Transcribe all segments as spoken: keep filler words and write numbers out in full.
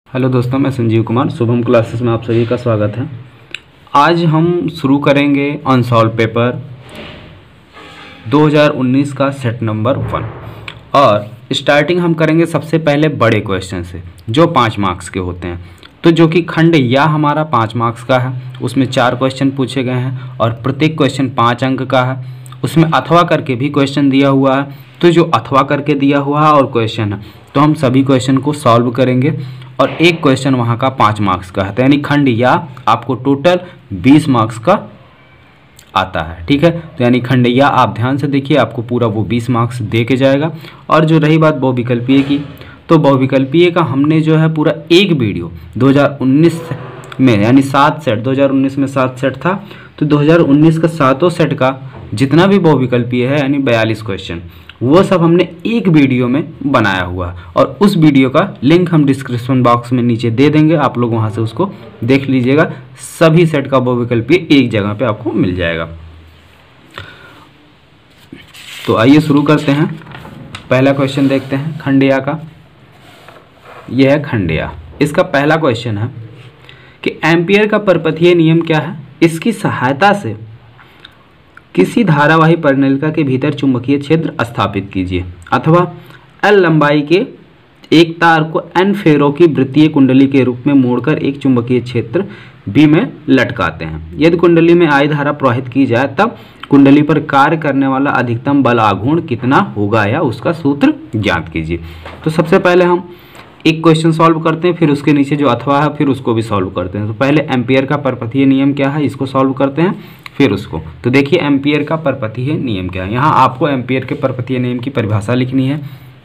Hello दोस्तों, मैं Sanjeev Kumar Shubham classes में आप सभी का स्वागत है। आज हम शुरू करेंगे अनसॉल्व पेपर दो हज़ार उन्नीस का सेट नंबर वन। और स्टार्टिंग हम करेंगे सबसे पहले बड़े क्वेश्चन से जो पाँच मार्क्स के होते हैं। तो जो कि खंड या हमारा पाँच मार्क्स का है, उसमें चार क्वेश्चन पूछे गए हैं और प्रत्येक क्वेश्चन पाँच अंक का है। उसमें अथवा करके भी क्वेश्चन दिया हुआ है, तो जो अथवा करके दिया हुआ है और क्वेश्चन है तो हम सभी क्वेश्चन को सॉल्व करेंगे और एक क्वेश्चन वहाँ का पाँच मार्क्स का है। तो यानी खंड या आपको टोटल बीस मार्क्स का आता है। ठीक है, तो यानी खंड या आप ध्यान से देखिए, आपको पूरा वो बीस मार्क्स दे के जाएगा। और जो रही बात बहुविकल्पीय की, तो बहुविकल्पीय का हमने जो है पूरा एक वीडियो दो हज़ार उन्नीस में, यानी सात सेट दो हज़ार उन्नीस में सात सेट था, तो दो हज़ार उन्नीस का सातों सेट का जितना भी बहुविकल्पीय है यानी बयालीस क्वेश्चन, वो सब हमने एक वीडियो में बनाया हुआ है। और उस वीडियो का लिंक हम डिस्क्रिप्शन बॉक्स में नीचे दे देंगे, आप लोग वहां से उसको देख लीजिएगा। सभी सेट का बहुविकल्पीय एक जगह पे आपको मिल जाएगा। तो आइए शुरू करते हैं। पहला क्वेश्चन देखते हैं खंडिया का। यह है खंडिया। इसका पहला क्वेश्चन है कि एम्पियर का परपथीय नियम क्या है, इसकी सहायता से किसी धारावाही परिनलिका के भीतर चुंबकीय क्षेत्र स्थापित कीजिए, अथवा एल लंबाई के एक तार को एन फेरों की वृत्तीय कुंडली के रूप में मोड़कर एक चुंबकीय क्षेत्र बी में लटकाते हैं। यदि कुंडली में आई धारा प्रवाहित की जाए तब कुंडली पर कार्य करने वाला अधिकतम बल आघूर्ण कितना होगा, या उसका सूत्र ज्ञात कीजिए। तो सबसे पहले हम एक क्वेश्चन सॉल्व करते हैं, फिर उसके नीचे जो अथवा है फिर उसको भी सॉल्व करते हैं। तो पहले एम्पियर का परपथीय नियम क्या है इसको सॉल्व करते हैं, फिर उसको। तो देखिए एम्पियर का परपथीय नियम क्या है। यहाँ आपको एम्पियर के परपथीय नियम की परिभाषा लिखनी है।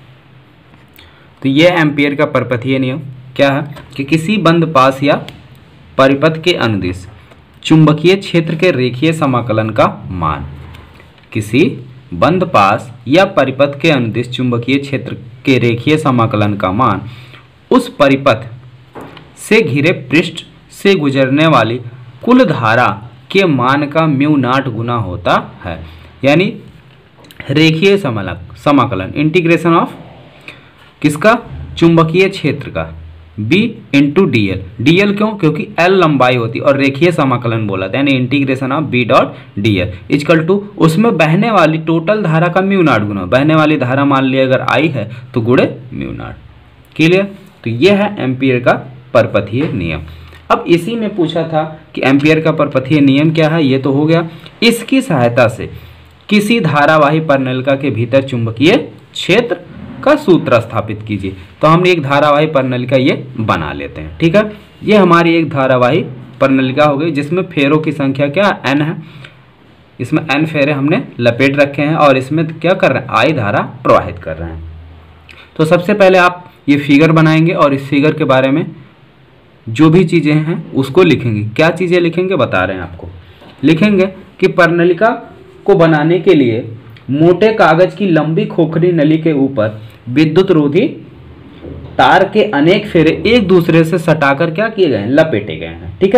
तो यह एम्पियर का परपथीय नियम क्या है कि किसी बंद पास या परिपथ के अनुदिश चुंबकीय क्षेत्र के रेखीय समाकलन का मान, किसी बंद पास या परिपथ के अनुदिश चुंबकीय क्षेत्र के रेखीय समाकलन का मान उस परिपथ से घिरे पृष्ठ से गुजरने वाली कुल धारा के मान का म्यू नाट गुना होता है। यानी रेखीय समाकलन इंटीग्रेशन ऑफ किसका, चुंबकीय क्षेत्र का B into D L. D L क्यों, क्योंकि L लंबाई होती है और रेखीय समाकलन बोला था, यानी integration of B dot D L equal to उसमें बहने वाली टोटल धारा का म्यू नाट गुना, बहने वाली धारा मान लिया अगर I है तो गुणे म्यू नाट। क्लियर। तो यह है एम्पियर का परपथीय नियम। अब इसी में पूछा था कि एम्पियर का परपथीय नियम क्या है, ये तो हो गया। इसकी सहायता से किसी धारावाही परिनलिका के भीतर चुंबकीय क्षेत्र का सूत्र स्थापित कीजिए। तो हमने एक धारावाही परिनलिका ये बना लेते हैं। ठीक है, ये हमारी एक धारावाही परिनलिका हो गई जिसमें फेरों की संख्या क्या एन है। इसमें एन फेरे हमने लपेट रखे हैं और इसमें क्या कर रहे हैं, आई धारा प्रवाहित कर रहे हैं। तो सबसे पहले आप ये फिगर बनाएंगे और इस फिगर के बारे में जो भी चीज़ें हैं उसको लिखेंगे। क्या चीज़ें लिखेंगे बता रहे हैं आपको। लिखेंगे कि परिनलिका को बनाने के लिए मोटे कागज की लंबी खोखली नली के ऊपर विद्युत रोधी तार के अनेक फेरे एक दूसरे से सटाकर क्या किए गए हैं, लपेटे गए हैं। ठीक है,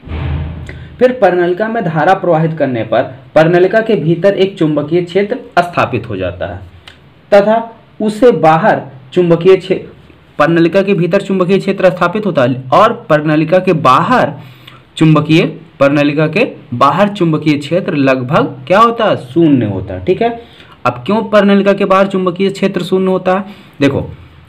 फिर परिनलिका में धारा प्रवाहित करने पर परिनलिका के भीतर एक चुंबकीय क्षेत्र स्थापित हो जाता है तथा उसे बाहर चुंबकीय क्षेत्र, परिनलिका के भीतर चुंबकीय क्षेत्र स्थापित होता है और परिनलिका के बाहर चुंबकीय परिनलिका के बाहर चुंबकीय क्षेत्र लगभग क्या होता है, शून्य होता है। ठीक है, अब क्यों परिनलिका के बाहर चुंबकीय क्षेत्र शून्य होता है, देखो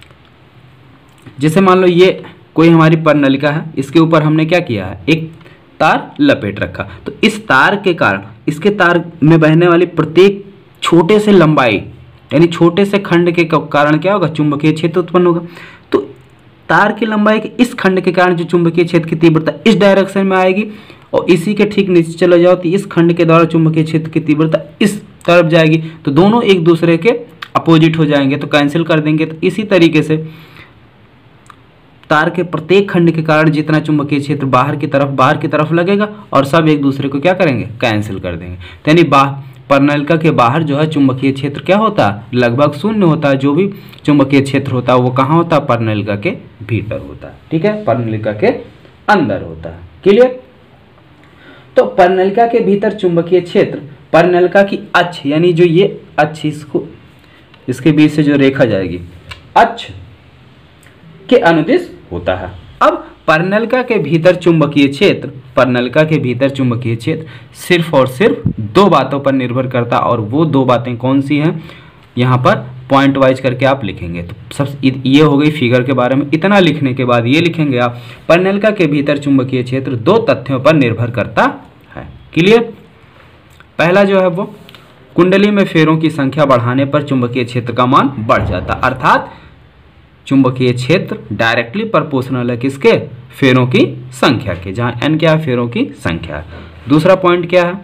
जैसे मान लो ये कोई हमारी परिनलिका है, इसके ऊपर हमने क्या किया है, एक तार लपेट रखा। तो इस तार के कारण, इसके तार में बहने वाली प्रत्येक छोटे से लंबाई यानी छोटे से खंड के कारण क्या होगा, चुंबकीय क्षेत्र उत्पन्न होगा। तो तार की लंबाई के इस खंड के कारण जो चुंबकीय क्षेत्र की तीव्रता इस डायरेक्शन में आएगी और इसी के ठीक नीचे चले जाओ तो इस खंड के द्वारा चुंबकीय क्षेत्र की तीव्रता इस तरफ जाएगी। तो दोनों एक दूसरे के अपोजिट हो जाएंगे, तो कैंसिल कर देंगे। तो इसी तरीके से तार के प्रत्येक खंड के कारण जितना चुंबकीय क्षेत्र बाहर की तरफ बाहर की तरफ लगेगा और सब एक दूसरे को क्या करेंगे, कैंसिल कर देंगे। तो यानी बाहर परिनलिका के बाहर जो है चुंबकीय क्षेत्र क्या होता है, लगभग शून्य होता है। जो भी चुंबकीय क्षेत्र होता है वो कहाँ होता है, परिनलिका के भीतर होता है। ठीक है, परिनलिका के अंदर होता है। क्लियर। तो परिनलिका के भीतर चुंबकीय क्षेत्र परिनलिका की अक्ष, यानी जो ये अक्ष, इसको इसके बीच से जो रेखा जाएगी अक्ष के अनुदिश होता है। अब पर्णलिका के भीतर चुंबकीय क्षेत्र पर्णलिका के भीतर चुंबकीय क्षेत्र सिर्फ और सिर्फ दो बातों पर निर्भर करता, और वो दो बातें कौन सी हैं, यहाँ पर पॉइंट वाइज करके आप लिखेंगे। तो सब ये हो गई फिगर के बारे में। इतना लिखने के बाद ये लिखेंगे आप, पर्णलिका के भीतर चुंबकीय क्षेत्र दो तथ्यों पर निर्भर करता है। क्लियर? पहला जो है वो कुंडली में फेरों की संख्या बढ़ाने पर चुंबकीय क्षेत्र का मान बढ़ जाता, अर्थात चुंबकीय क्षेत्र डायरेक्टली प्रोपोर्शनल है किसके, फेरों की संख्या के, जहां एन क्या है, फेरों की संख्या है। दूसरा पॉइंट क्या है,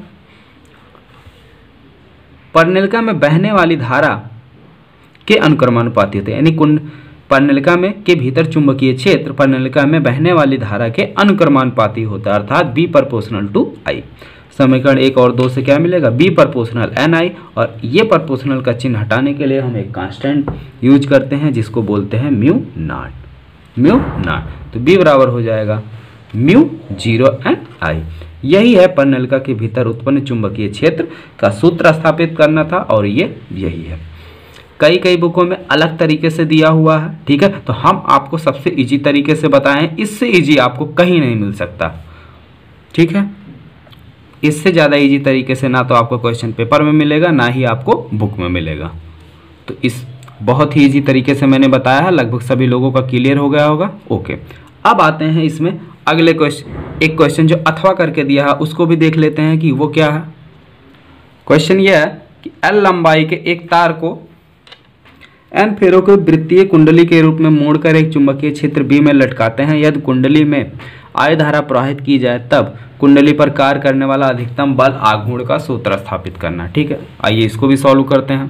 पर्णलिका में बहने वाली धारा के अनुक्रमानुपाती होते हैं, यानी कुंड पर्णलिका में के भीतर चुंबकीय क्षेत्र पर्णलिका में बहने वाली धारा के अनुक्रमानुपाती होता है, अर्थात बी प्रोपोर्शनल टू आई। समीकरण एक और दो से क्या मिलेगा, बी प्रोपोर्शनल एन आई, और ये प्रोपोर्शनल का चिन्ह हटाने के लिए हम एक कांस्टेंट यूज करते हैं जिसको बोलते हैं म्यू नॉट। म्यू नॉट तो बी बराबर हो जाएगा म्यू जीरो एन आई। यही है पर्णलिका के भीतर उत्पन्न चुंबकीय क्षेत्र का सूत्र स्थापित करना था, और ये यही है। कई कई बुकों में अलग तरीके से दिया हुआ है, ठीक है, तो हम आपको सबसे इजी तरीके से बताएं, इससे इजी आपको कहीं नहीं मिल सकता, ठीक है। इससे ज़्यादा इजी तरीके से ना तो आपको क्वेश्चन पेपर में मिलेगा, ना ही आपको बुक में मिलेगा। तो इस बहुत ही इजी तरीके से मैंने बताया है, लगभग सभी लोगों का क्लियर हो गया होगा। ओके, अब आते हैं इसमें अगले क्वेश्चन। एक क्वेश्चन जो अथवा करके दिया है उसको भी देख लेते हैं कि वो क्या है। क्वेश्चन ये है कि एल लंबाई के एक तार को एन फेरों को वृत्तीय कुंडली के रूप में मोड़कर एक चुंबकीय क्षेत्र बी में लटकाते हैं। यदि कुंडली में आई धारा प्रवाहित की जाए तब कुंडली पर कार्य करने वाला अधिकतम बल आघूर्ण का सूत्र स्थापित करना। ठीक है, आइए इसको भी सॉल्व करते हैं।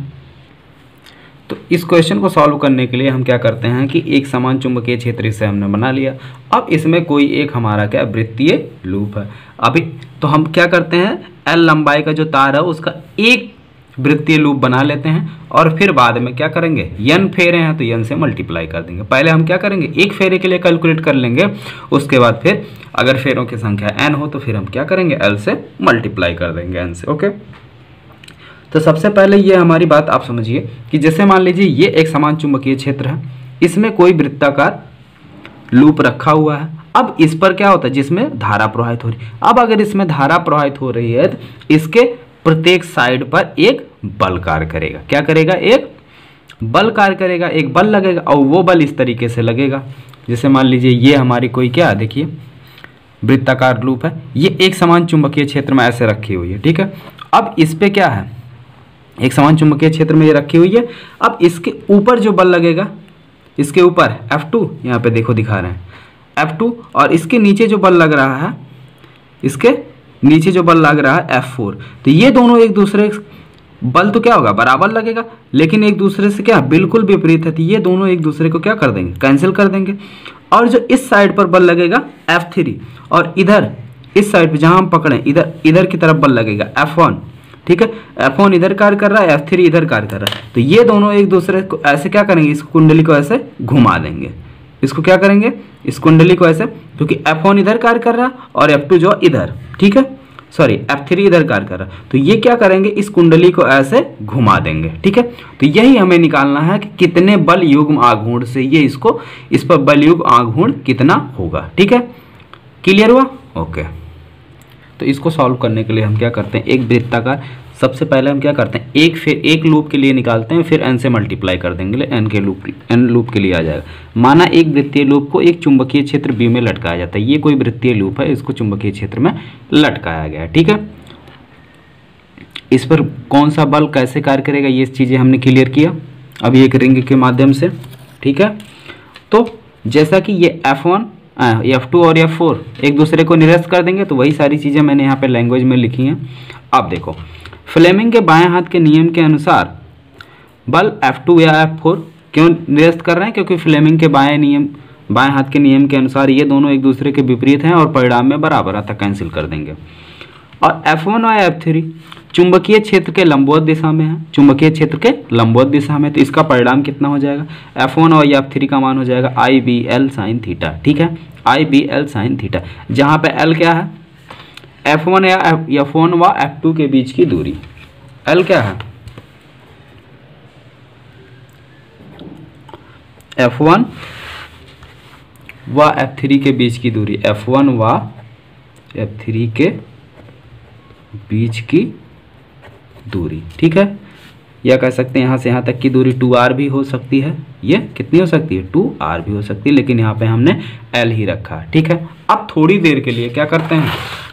तो इस क्वेश्चन को सॉल्व करने के लिए हम क्या करते हैं कि एक समान चुंबकीय क्षेत्र से हमने बना लिया। अब इसमें कोई एक हमारा क्या वृत्तीय लूप है। अभी तो हम क्या करते हैं, एल लंबाई का जो तार है उसका एक वृत्तीय लूप बना लेते हैं, और फिर बाद में क्या करेंगे, एन फेरे हैं तो एन से मल्टीप्लाई कर देंगे। पहले हम क्या करेंगे, एक फेरे के लिए कैलकुलेट कर लेंगे, उसके बाद फिर अगर फेरों की संख्या एन हो तो फिर हम क्या करेंगे, एल से मल्टीप्लाई कर देंगे एन से। ओके, तो सबसे पहले ये हमारी बात आप समझिए कि जैसे मान लीजिए ये एक समान चुंबकीय क्षेत्र है, इसमें कोई वृत्ताकार लूप रखा हुआ है। अब इस पर क्या होता है, जिसमें धारा प्रवाहित हो रही है। अब अगर इसमें धारा प्रवाहित हो रही है तो इसके प्रत्येक साइड पर एक बल कार्य करेगा। क्या करेगा, एक बल कार्य करेगा, एक बल लगेगा, और वो बल इस तरीके से लगेगा। जैसे मान लीजिए ये हमारी कोई क्या, देखिए वृत्ताकार लूप है, ये एक समान चुंबकीय क्षेत्र में ऐसे रखी हुई है। ठीक है, अब इस पे क्या है, एक समान चुंबकीय क्षेत्र में ये रखी हुई है। अब इसके ऊपर जो बल लगेगा, इसके ऊपर एफ टू, यहाँ पे देखो दिखा रहे हैं एफ टू, और इसके नीचे जो बल लग रहा है, इसके नीचे जो बल लग रहा है एफ फोर। तो ये दोनों एक दूसरे बल तो क्या होगा, बराबर लगेगा, लेकिन एक दूसरे से क्या बिल्कुल विपरीत है। तो ये दोनों एक दूसरे को क्या कर देंगे, कैंसिल कर देंगे। और जो इस साइड पर बल लगेगा एफ थ्री, और इधर इस साइड पे जहां हम पकड़े इधर इधर की तरफ बल लगेगा एफ वन। ठीक है, एफ वन इधर कार्य कर रहा है, एफ थ्री इधर कार्य कर रहा है। तो ये दोनों एक दूसरे को ऐसे क्या करेंगे, इस कुंडली को ऐसे घुमा देंगे। इसको क्या करेंगे, इस कुंडली को ऐसे, क्योंकि एफ वन इधर कार्य कर रहा है और एफ टू जो इधर, ठीक है, सॉरी एफ थ्री इधर कार्य कर रहा है। तो ये क्या करेंगे, इस कुंडली को ऐसे घुमा देंगे। ठीक है, तो यही हमें निकालना है कि कितने बल युग्म आघूर्ण से ये इसको, इस पर बल युग्म आघूर्ण कितना होगा। ठीक है, क्लियर हुआ। ओके, तो इसको सॉल्व करने के लिए हम क्या करते हैं, एक वृत्ताकार, सबसे पहले हम क्या करते हैं, एक फिर एक लूप के लिए निकालते हैं, फिर एन से मल्टीप्लाई कर देंगे, एन के लूप एन लूप के लिए आ जाएगा। माना एक वृत्तीय लूप को एक चुंबकीय क्षेत्र बी में लटकाया जाता है। ये कोई वृत्तीय लूप है, इसको चुंबकीय क्षेत्र में लटकाया गया है। ठीक है, इस पर कौन सा बल कैसे कार्य करेगा, ये चीज़ें हमने क्लियर किया अभी एक रिंग के माध्यम से। ठीक है, तो जैसा कि ये एफ वन एफ टू और एफ फोर एक दूसरे को निरस्त कर देंगे, तो वही सारी चीज़ें मैंने यहाँ पे लैंग्वेज में लिखी हैं। अब देखो, फ्लेमिंग के बाएं हाथ के नियम के अनुसार बल एफ टू या एफ फोर क्यों निरस्त कर रहे हैं, क्योंकि फ्लेमिंग के बाएं नियम बाएं हाथ के नियम के अनुसार ये दोनों एक दूसरे के विपरीत हैं और परिणाम में बराबर आता, कैंसिल कर देंगे। और एफ वन और एफ थ्री चुंबकीय क्षेत्र के लंबवत दिशा में है, चुंबकीय क्षेत्र के लंबवत दिशा में, तो इसका परिणाम कितना हो जाएगा, एफ वन और एफ थ्री का मान हो जाएगा I B L sine theta. ठीक है, I B L sine theta, जहाँ पे एल क्या है, एफ वन या एफ वन व एफ टू के बीच की दूरी। एल क्या है, एफ वन व एफ थ्री के बीच की दूरी, एफ वन व एफ थ्री के बीच की दूरी, ठीक है। या कह सकते हैं यहाँ से यहाँ तक की दूरी टू आर भी हो सकती है, ये कितनी हो सकती है, टू आर भी हो सकती है, लेकिन यहाँ पे हमने एल ही रखा है, ठीक है। अब थोड़ी देर के लिए क्या करते हैं,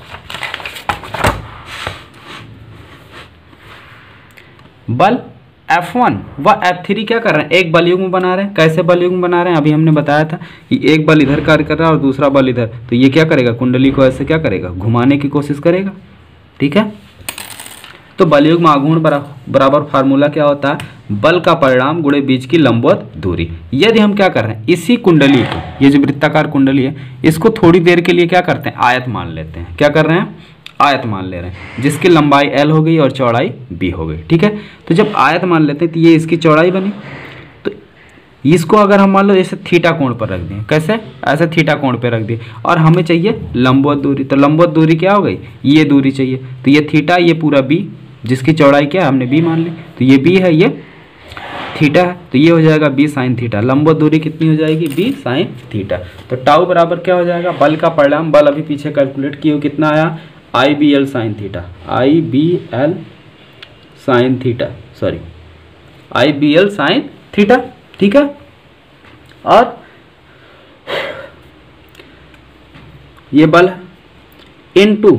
बल एफ वन व एफ थ्री क्या कर रहे हैं, एक बल युग्म बना रहे हैं। कैसे बल युग्म बना रहे हैं, अभी हमने बताया था कि एक बल इधर कार्य कर रहा है और दूसरा बल इधर, तो ये क्या करेगा, कुंडली को ऐसे क्या करेगा, घुमाने की कोशिश करेगा, ठीक है। तो बल युग्म आघूर्ण बराबर फार्मूला क्या होता है, बल का परिणाम गुणे बीच की लंबवत दूरी। यदि हम क्या कर रहे हैं, इसी कुंडली को, ये जो वृत्ताकार कुंडली है, इसको थोड़ी देर के लिए क्या करते हैं, आयत मान लेते हैं। क्या कर रहे हैं, आयत मान ले रहे हैं, जिसकी लंबाई एल हो गई और चौड़ाई बी हो गई, ठीक है। तो जब आयत मान लेते हैं तो ये इसकी चौड़ाई बनी, तो इसको अगर हम मान लो जैसे थीटा कोण पर रख दें, कैसे, ऐसे थीटा कोण पर रख दिए, और हमें चाहिए लंबवत दूरी, तो लंबवत दूरी क्या हो गई, ये दूरी चाहिए, तो ये थीटा, ये पूरा बी, जिसकी चौड़ाई क्या है, हमने बी मान ली, तो ये बी है, ये थीटा है, तो ये हो जाएगा बी साइन थीटा। लंबवत दूरी कितनी हो जाएगी, बी साइन थीटा। तो टाउ बराबर क्या हो जाएगा, बल का परिणाम, बल अभी पीछे कैलकुलेट किए कितना आया, I B L sine theta, I B L sine theta, sorry I B L sine theta, ठीक है। और ये बल है into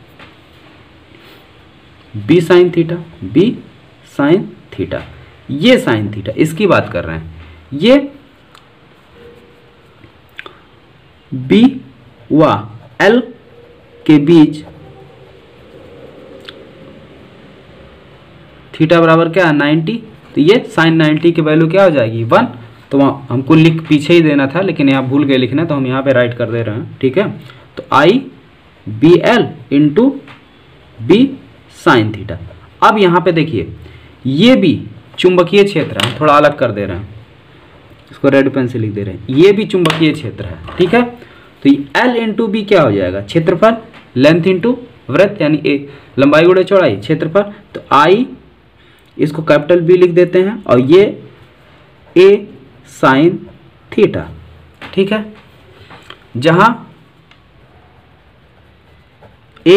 B sine theta, B sine theta, ये साइन थीटा, इसकी बात कर रहे हैं। ये बी व एल के बीच थीटा बराबर क्या है, नाइन्टी, तो ये साइन नाइन्टी की वैल्यू क्या हो जाएगी, वन। तो वहाँ हमको लिख पीछे ही देना था, लेकिन यहाँ भूल गए लिखना, तो हम यहाँ पे राइट कर दे रहे हैं, ठीक है। तो I B L into B sine theta. अब यहाँ पे देखिए, ये भी चुंबकीय क्षेत्र है, थोड़ा अलग कर दे रहे हैं, इसको रेड पेन से लिख दे रहे हैं, ये भी चुंबकीय क्षेत्र है, ठीक है। तो एल इंटू बी क्या हो जाएगा, क्षेत्रफल, लेंथ इंटू वृत्त, यानी ए लंबाई गुणे चौड़ाई, क्षेत्रफल। तो आई, इसको कैपिटल बी लिख देते हैं, और ये ए साइन थीटा, ठीक है। जहां ए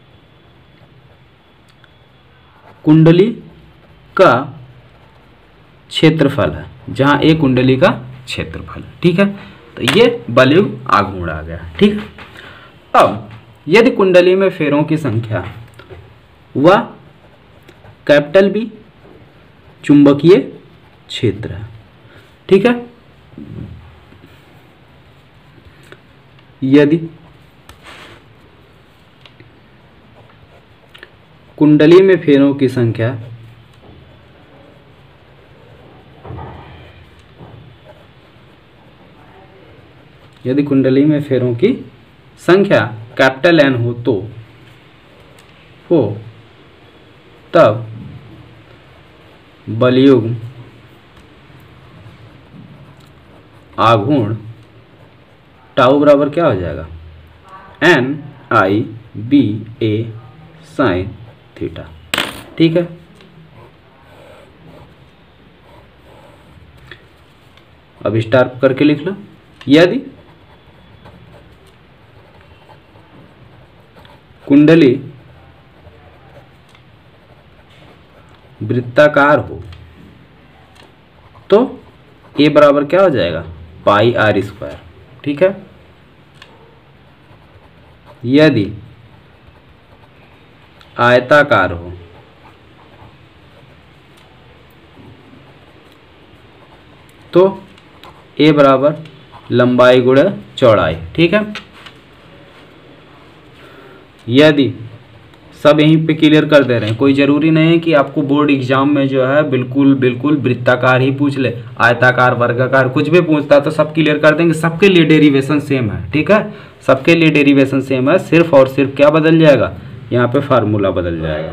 कुंडली का क्षेत्रफल है, जहां ए कुंडली का क्षेत्रफल, ठीक है। तो ये बल युग्म आघूर्ण आ गया, ठीक है। अब यदि कुंडली में फेरों की संख्या व कैपिटल बी चुंबकीय क्षेत्र है, ठीक है। यदि कुंडली में फेरों की संख्या यदि कुंडली में फेरों की संख्या कैपिटल एन हो तो हो तब बल युग्म आघूर्ण टाउ बराबर क्या हो जाएगा, N I B A sine theta, ठीक है। अब स्टार करके लिख लो। यदि कुंडली वृत्ताकार हो तो ए बराबर क्या हो जाएगा, पाई आर स्क्वायर, ठीक है। यदि आयताकार हो तो ए बराबर लंबाई गुणे चौड़ाई, ठीक है। यदि सब यहीं पे क्लियर कर दे रहे हैं, कोई ज़रूरी नहीं है कि आपको बोर्ड एग्जाम में जो है बिल्कुल बिल्कुल वृत्ताकार ही पूछ ले, आयताकार वर्गाकार कुछ भी पूछता है तो सब क्लियर कर देंगे। सबके लिए डेरिवेशन सेम है, ठीक है, सबके लिए डेरिवेशन सेम है, सिर्फ और सिर्फ क्या बदल जाएगा, यहाँ पे फार्मूला बदल जाएगा।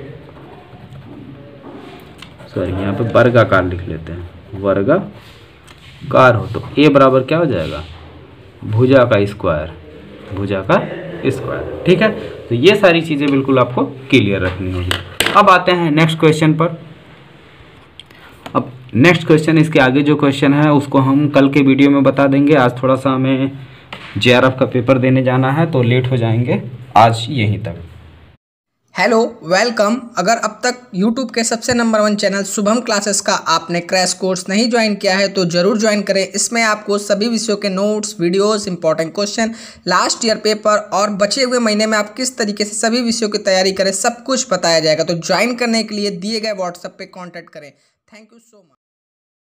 सॉरी, यहाँ पे वर्गाकार लिख लेते हैं, वर्गाकार हो तो ए बराबर क्या हो जाएगा, भुजा का स्क्वायर, भुजा का स्क्वायर, ठीक है। तो ये सारी चीज़ें बिल्कुल आपको क्लियर रखनी होगी। अब आते हैं नेक्स्ट क्वेश्चन पर। अब नेक्स्ट क्वेश्चन, इसके आगे जो क्वेश्चन है उसको हम कल के वीडियो में बता देंगे। आज थोड़ा सा हमें जेआरएफ का पेपर देने जाना है तो लेट हो जाएंगे आज यहीं तक। Hello, welcome. अगर अब तक यूट्यूब के सबसे number one channel Shubham classes का आपने क्रैश कोर्स नहीं ज्वाइन किया है तो ज़रूर ज्वाइन करें। इसमें आपको सभी विषयों के notes, videos, important question, last year paper और बचे हुए महीने में आप किस तरीके से सभी विषयों की तैयारी करें, सब कुछ बताया जाएगा। तो ज्वाइन करने के लिए दिए गए व्हाट्सएप पे कॉन्टैक्ट करें। Thank you so much.